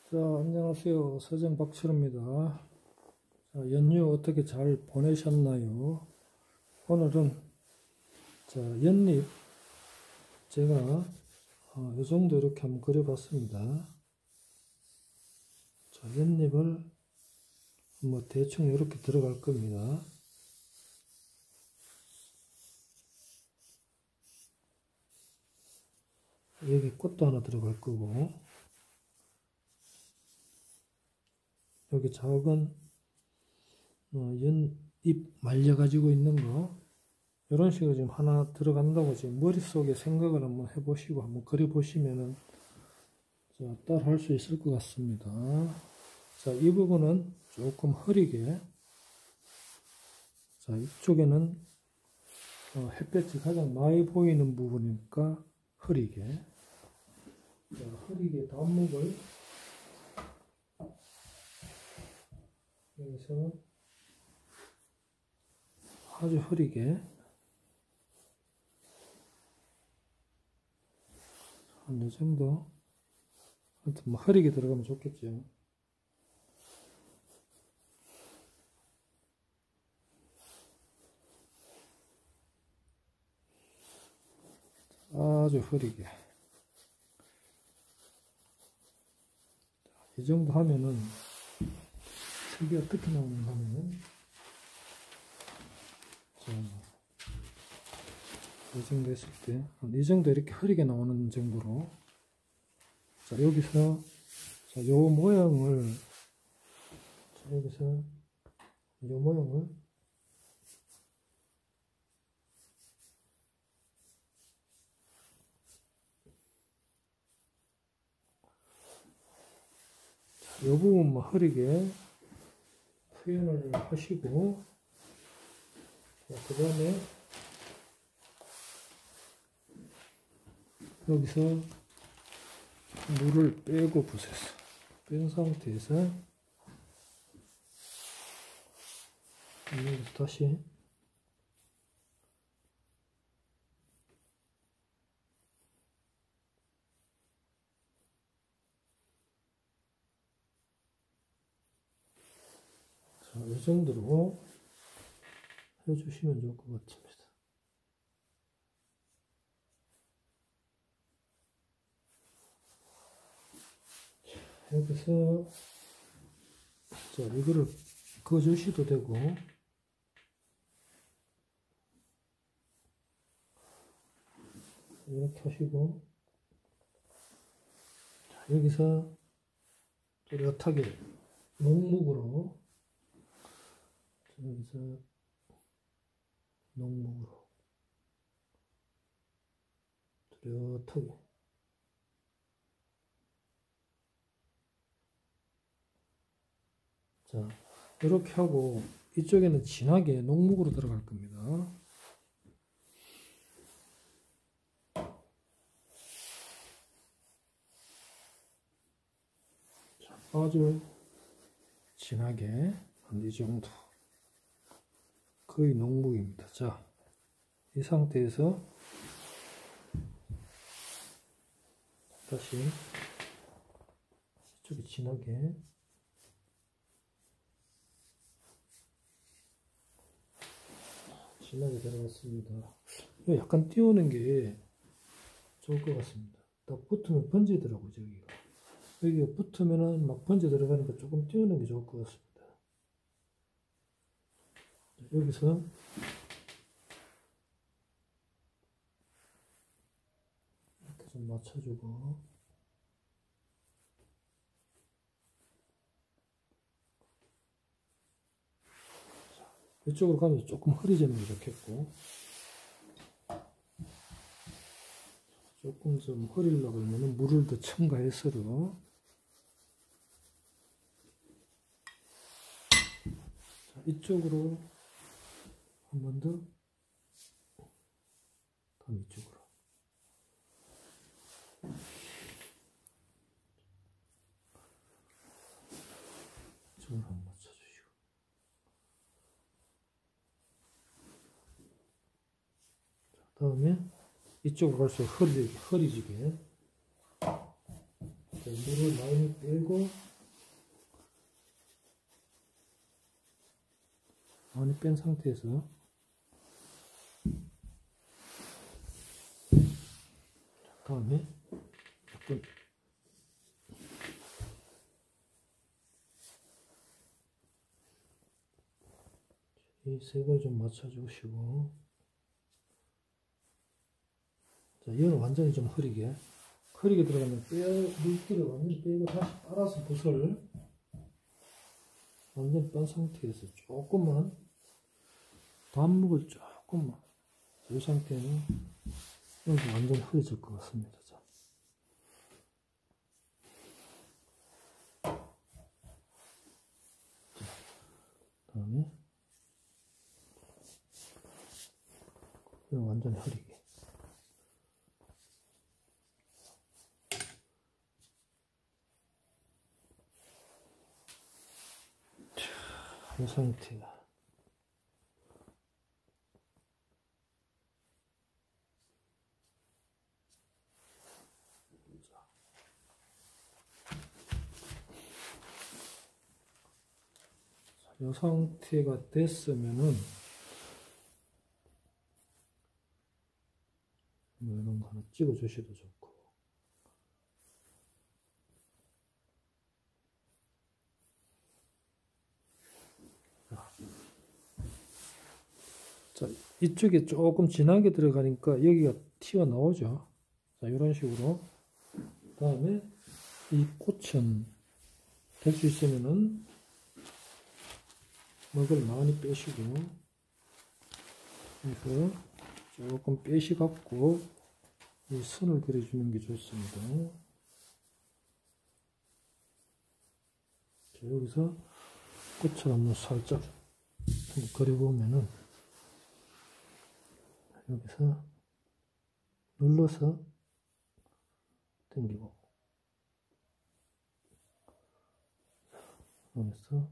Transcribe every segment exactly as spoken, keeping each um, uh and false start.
자, 안녕하세요. 서정 박철입니다. 자, 연휴 어떻게 잘 보내셨나요? 오늘은 자, 연잎 제가 어, 이 정도 이렇게 한번 그려봤습니다. 자, 연잎을 뭐 대충 이렇게 들어갈 겁니다. 여기 꽃도 하나 들어갈 거고, 여기 작은 어, 연잎 말려가지고 있는 거, 이런 식으로 지금 하나 들어간다고 지금 머릿속에 생각을 한번 해보시고 한번 그려보시면은 자, 따라 할 수 있을 것 같습니다. 자, 이 부분은 조금 흐리게, 자, 이쪽에는 어, 햇볕이 가장 많이 보이는 부분이니까 흐리게, 자, 흐리게 단목을 여기서 아주 흐리게 한 이 정도, 하여튼 뭐 흐리게 들어가면 좋겠죠. 아주 흐리게. 이 정도 하면은 색이 어떻게 나오는가 하면은, 자, 이 정도 했을 때, 이 정도 이렇게 흐리게 나오는 정도로, 자, 여기서, 자, 요 모양을, 자, 여기서, 요 모양을, 자, 요 부분만 흐리게 표현을 하시고, 그 다음에, 여기서 물을 빼고 붓에서 뺀 상태에서 여기서 다시 자, 이 정도로 해주시면 좋을 것 같습니다. 여기서 자, 이거를 그어주셔도 되고, 이렇게 하시고, 자, 여기서 뚜렷하게 농목으로, 자, 여기서 농목으로 뚜렷하게, 자, 이렇게 하고 이쪽에는 진하게 농목으로 들어갈 겁니다. 자, 아주 진하게 한 이 정도, 거의 농목입니다. 자, 이 상태에서 다시 이쪽에 진하게, 진하게 들어갔습니다. 이거 약간 띄우는 게 좋을 것 같습니다. 딱 붙으면 번지더라고요, 저기가. 여기가 붙으면은 막 번져 들어가니까 조금 띄우는 게 좋을 것 같습니다. 여기서 이렇게 좀 맞춰주고, 이쪽으로 가면 조금 흐리지는 게 좋겠고, 조금 좀 흐리려고 하면 물을 더 첨가해서로, 자, 이쪽으로 한 번 더, 다음 이쪽으로. 이쪽으로 한번 맞춰주시고. 자, 다음에 이쪽으로 갈수록 흐리, 흐리지게. 자, 물을 많이 빼고, 많이 뺀 상태에서 다음에 약간 이 색을 좀 맞춰주시고, 자, 얘는 완전히 좀 흐리게 흐리게 들어가면 빼 물기를 완전히 빼고 다시 빨아서 붓을 완전히 뺀 상태에서 조금만 단묵을 조금만, 이 상태는 여기 완전히 흐려질 것 같습니다. 자. 자, 다음에 완전히 흐리게. 자, 이 상태가. 이 상태가 됐으면은 뭐 이런 거 하나 찍어 주셔도 좋고. 자, 이쪽에 조금 진하게 들어가니까 여기가 튀어나오죠. 자, 이런 식으로. 다음에 이 꽃은 될 수 있으면은 먹을 많이 빼시고, 그래서 조금 빼시갖고 이 선을 그려주는 게 좋습니다. 자, 여기서 꽃을 한번 살짝 그려보면은 여기서 눌러서 당기고, 여기서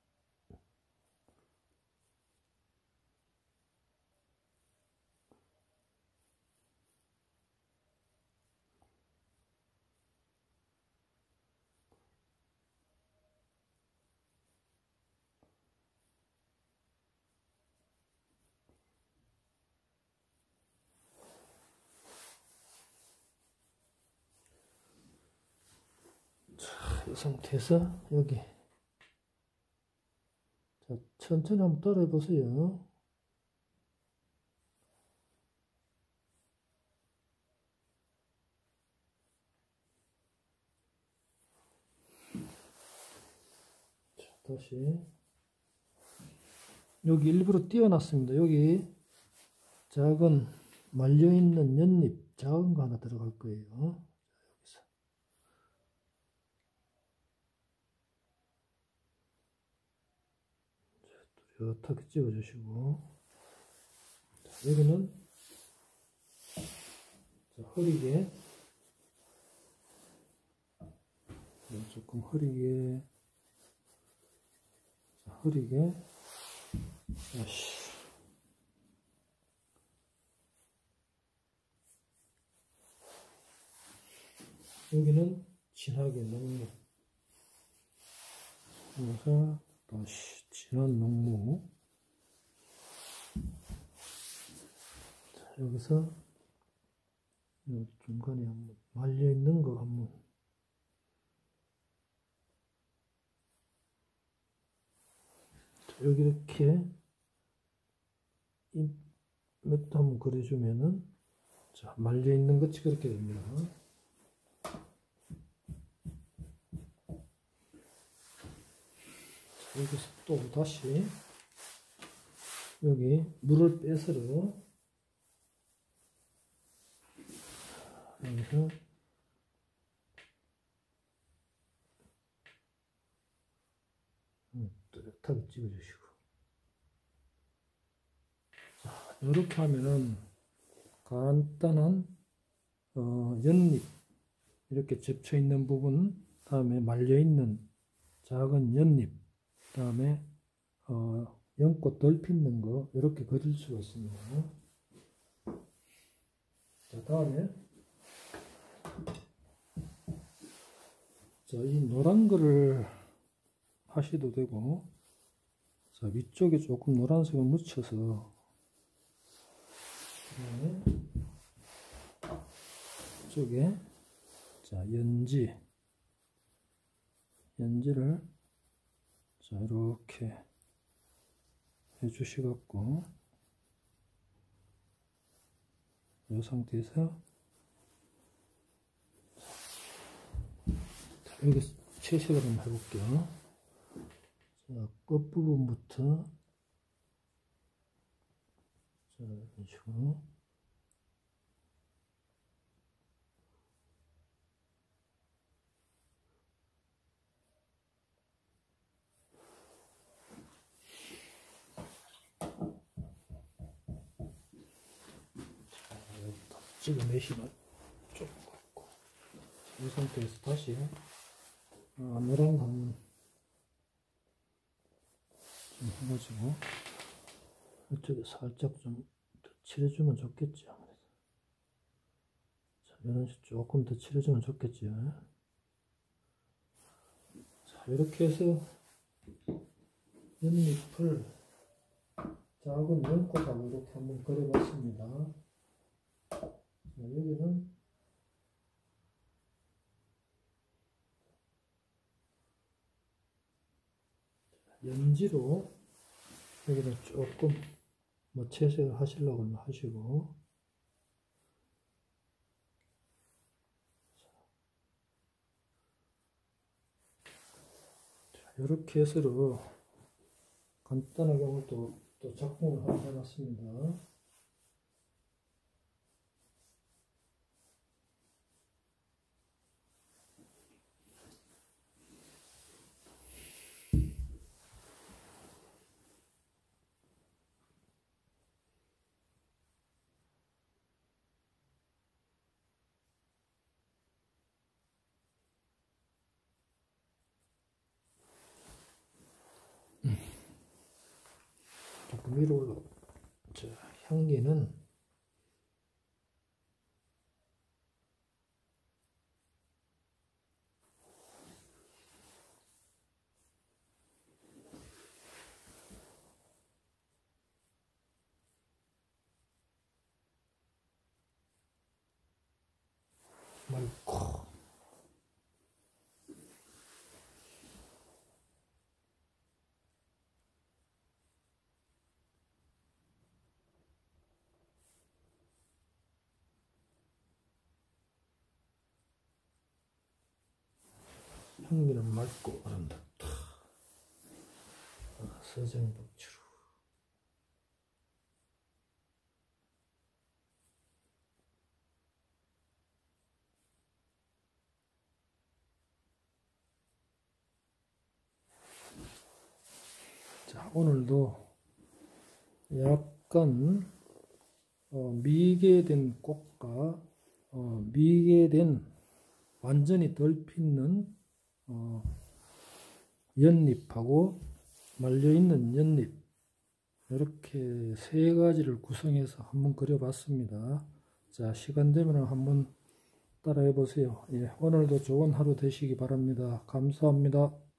이 상태에서 여기, 자, 천천히 한번 따라해 보세요. 자, 다시 여기 일부러 띄워놨습니다. 여기 작은 말려있는 연잎 작은 거 하나 들어갈 거예요. 뚜렷하게 찍어주시고, 자, 여기는 자, 흐리게, 조금 흐리게, 자, 흐리게, 아씨. 여기는 진하게 녹무, 그래서 다시 진한 녹무. 자, 여기서 여기 중간에 한번 말려 있는 거 한번, 자, 여기 이렇게 몇 한번 그려주면은, 자, 말려 있는 것이 그렇게 됩니다. 자, 여기서 또 다시 여기 물을 빼서로 여기서 뚜렷하게 찍어주시고, 자, 이렇게 하면은 간단한 어, 연잎 이렇게 접쳐 있는 부분, 다음에 말려 있는 작은 연잎, 다음에 어, 연꽃 덜 피는 거 이렇게 그릴 수가 있습니다. 자, 다음에 자, 이 노란 거를 하셔도 되고, 자, 위쪽에 조금 노란색을 묻혀서, 네. 이쪽에, 자, 연지, 연지를, 자, 이렇게 해주시갖고, 이 상태에서, 자, 여기 채색을 한번 해볼게요. 자, 끝부분부터, 자, 이런 식으로. 지금 메시만 조금 갖고 이 상태에서 다시 어, 노란 거 한번 좀 해가지고 이쪽에 살짝 좀 칠해주면 좋겠죠. 자, 이런 식으로 조금 더 칠해주면 좋겠죠. 자, 이렇게 해서 연잎을 작은 연꽃하고 이렇게 한번 그려봤습니다. 자, 여기는 연지로 여기는 조금 뭐 채색을 하시려고 하시고, 자, 이렇게 해서로 간단하게 오늘 또, 또 작품을 하나 해놨습니다. 조금 위로 올라. 자, 향기는 맑고 향기는 맑고 아름답다. 아, 서정복추로. 자, 오늘도 약간 어, 미개된 꽃과 어, 미개된 완전히 덜 피는 어, 연잎하고 말려있는 연잎, 이렇게 세 가지를 구성해서 한번 그려봤습니다. 자, 시간 되면 한번 따라해 보세요. 예, 오늘도 좋은 하루 되시기 바랍니다. 감사합니다.